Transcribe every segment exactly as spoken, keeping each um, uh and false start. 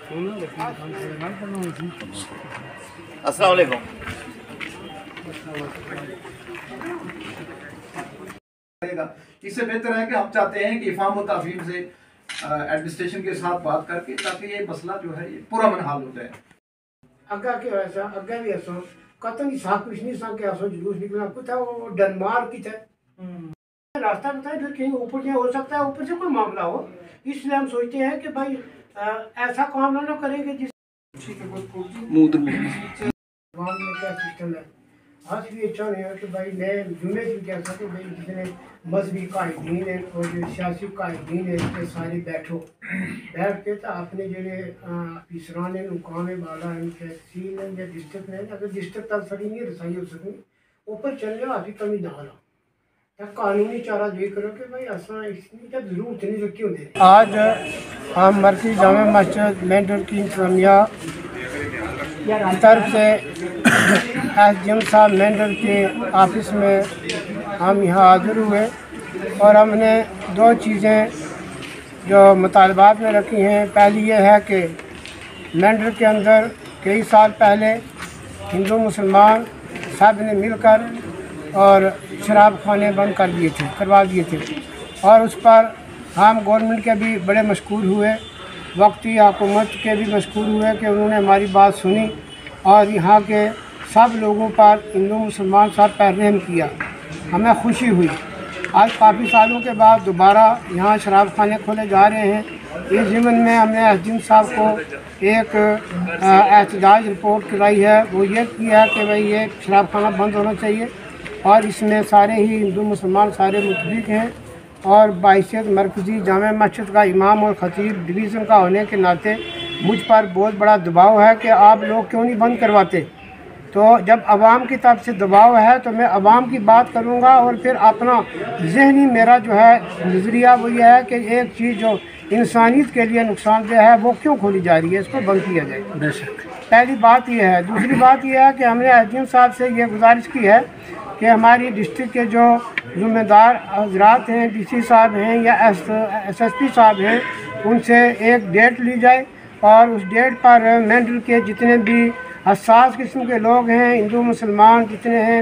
अस्सलाम वालेकुम। इससे बेहतर है कि हम चाहते हैं कि इफ़ाम और ताफीम से एडमिनिस्ट्रेशन के साथ बात करके ताकि ये मसला जो है ये पूरा मन हल हो जाए। अग्गा के वैसा अग्गा भी ऐसा कतन सा कुछ नहीं सा के ऐसा जुलूस निकला कुछ वो डेनमार्क की थे रास्ता बताए फिर कहीं ऊपर से हो सकता है, ऊपर से कोई मामला हो, इसलिए हम सोचते हैं कि भाई ऐसा काम ना करेंगे जिस क्या सिस्टम है। आज भी अच्छा नहीं है कि भाई मैं जुम्मे से कह सकूँ भाई जितने मजहबी कायदीन है और जो सियासी कायदीन है इसके सारे बैठो बैठ के तो अपने जो अफसरान है मुकाम वाला है तहसील है या डिस्ट्रिक्ट है, अगर डिस्ट्रिक्ट तक सड़ी नहीं रसाई हो सकती ऊपर चलने वाली कमी ना हो तब कानूनी चारा ये करो कि भाई ऐसा इसकी जब जरूरत नहीं रखी होती। आज हम मरकज़ी जामा मस्जिद मेंढर की इंतजामिया की तरफ से एस डी एम साहब मेंढर के ऑफिस में हम यहाँ हाजिर हुए और हमने दो चीज़ें जो मुतालबात में रखी हैं। पहली ये है कि मेंढर के अंदर कई साल पहले हिंदू मुसलमान सब ने मिलकर और शराब खाने बंद कर दिए थे करवा दिए थे और उस पर हम गवर्नमेंट के भी बड़े मशकूर हुए, वक्ती हुकूमत के भी मशकूर हुए कि उन्होंने हमारी बात सुनी और यहाँ के सब लोगों पर हिंदू मुसलमान सब पर रहम किया। हमें खुशी हुई। आज काफ़ी सालों के बाद दोबारा यहाँ शराब खाने खोले जा रहे हैं। इस ज़िम्न में हमने एस डी एम साहब को एक एहतजाज रिपोर्ट कराई है, वो ये किया कि भाई ये शराब खाना बंद होना चाहिए और इसमें सारे ही हिंदू मुसलमान सारे मुतफिक हैं और बाइसियत मरकज़ी जामा मस्जिद का इमाम और ख़तीब डिवीज़न का होने के नाते मुझ पर बहुत बड़ा दबाव है कि आप लोग क्यों नहीं बंद करवाते। तो जब आवाम की तरफ से दबाव है तो मैं आवाम की बात करूंगा और फिर अपना जहनी मेरा जो है नज़रिया वो ये है कि एक चीज़ जो इंसानियत के लिए नुकसानदेह है वो क्यों खोली जा रही है, इसको बंद किया जाए। पहली बात यह है। दूसरी बात यह है कि हमने एस डी एम साहब से ये गुजारिश की है कि हमारी डिस्ट्रिक्ट के जो ज़िम्मेदार हजरात हैं, डी सी साहब हैं या एस एस एस पी साहब हैं, उनसे एक डेट ली जाए और उस डेट पर मेंढर के जितने भी हसास किस्म के लोग हैं, हिंदू मुसलमान जितने हैं,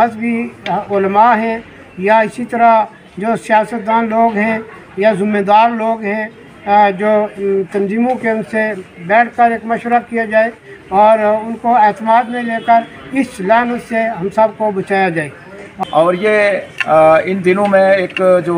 मजहबी उलमा हैं या इसी तरह जो सियासतदान लोग हैं या ज़िम्मेदार लोग हैं, जो तंजीमों के उनसे बैठ कर एक मशवरा किया जाए और उनको एतमाद में लेकर इस लानत से हम सब को बचाया जाए। और ये इन दिनों में एक जो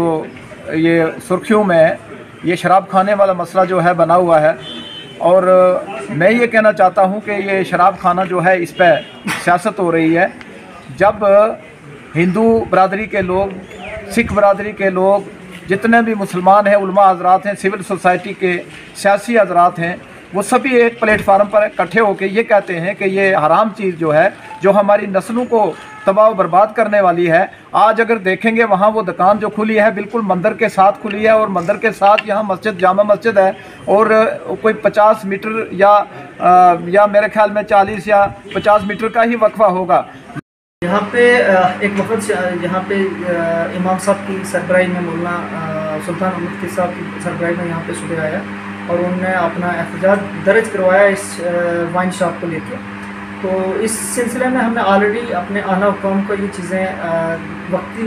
ये सुर्खियों में ये शराब खाने वाला मसला जो है बना हुआ है और मैं ये कहना चाहता हूँ कि ये शराब खाना जो है इस पर सियासत हो रही है। जब हिंदू बरादरी के लोग, सिख बरादरी के लोग, जितने भी मुसलमान हैं, उलमा हजरात हैं, सिविल सोसाइटी के सियासी हजरात हैं, वो सभी एक प्लेटफार्म पर इकट्ठे होकर ये कहते हैं कि ये हराम चीज़ जो है जो हमारी नस्लों को तबाह बर्बाद करने वाली है। आज अगर देखेंगे वहाँ वो दुकान जो खुली है बिल्कुल मंदिर के साथ खुली है और मंदिर के साथ यहाँ मस्जिद जामा मस्जिद है और कोई पचास मीटर या आ, या मेरे ख्याल में चालीस या पचास मीटर का ही वक्फा होगा। यहाँ पे एक वक्त यहाँ पे इमाम साहब की सरबराही में मौलाना सुल्तान अहमद के साहब की सरबराही में यहाँ पे सुबह आया और उन्होंने अपना एहतजाज दर्ज करवाया इस वाइन शॉप को लेकर। तो इस सिलसिले में हमने ऑलरेडी अपने आना हुकाम को ये चीज़ें वक्ती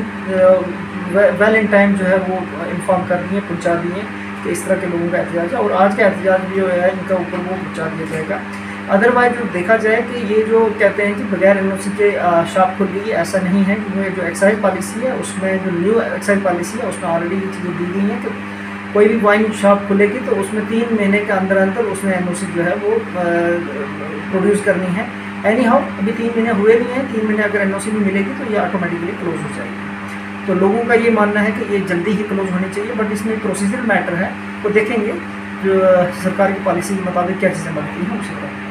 वेल इन टाइम जो है वो इन्फॉर्म कर दी हैं, पहुँचा दी हैं कि इस तरह के लोगों का एहतजाज है और आज का एहतजाज भी जो है इनका ऊपर वो पहुँचा दिया जाएगा। अदरवाइज जो देखा जाए कि ये जो कहते हैं कि बगैर एन ओ सी के शॉप खुल गई, ऐसा नहीं है। क्योंकि जो एक्साइज पॉलिसी है उसमें जो न्यू एक्साइज पॉलिसी है उसमें ऑलरेडी ये चीज़ें दी गई हैं कि कोई भी वाइन शॉप खुलेगी तो उसमें तीन महीने के अंदर अंदर उसमें एन ओ सी जो है वो प्रोड्यूस करनी है। एनी हाउ अभी तीन महीने हुए नहीं हैं, तीन महीने अगर एन ओ सी भी मिलेगी तो ये ऑटोमेटिकली क्लोज हो जाएगी। तो लोगों का ये मानना है कि ये जल्दी ही क्लोज होनी चाहिए, बट इसमें प्रोसीजर मैटर है, वो देखेंगे जो सरकार की पॉलिसी के मुताबिक क्या चीज़ें बनती हैं उसी तरह।